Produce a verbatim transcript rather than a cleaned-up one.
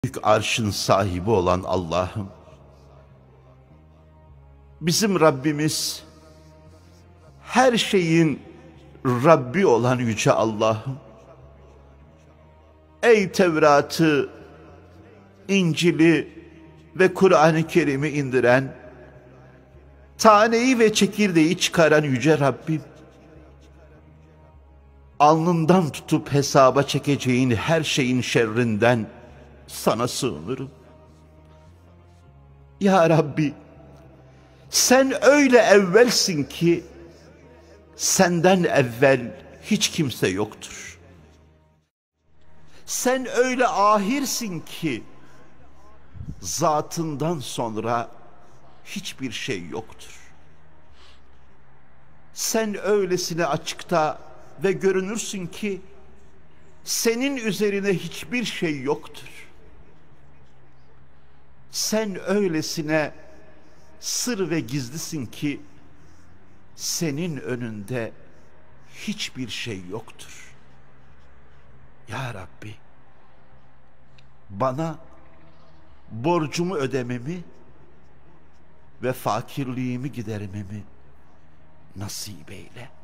Büyük arşın sahibi olan Allah'ım, bizim Rabbimiz, her şeyin Rabbi olan Yüce Allah'ım, ey Tevrat'ı, İncil'i ve Kur'an-ı Kerim'i indiren, taneyi ve çekirdeği çıkaran Yüce Rabbim, alnından tutup hesaba çekeceğin her şeyin şerrinden sana sığınırım. Ya Rabbi, sen öyle evvelsin ki senden evvel hiç kimse yoktur. Sen öyle ahirsin ki zatından sonra hiçbir şey yoktur. Sen öylesine açıkta ve görünürsün ki senin üzerine hiçbir şey yoktur. Sen öylesine sır ve gizlisin ki senin önünde hiçbir şey yoktur. Ya Rabbi, bana borcumu ödememi ve fakirliğimi gidermemi nasip eyle.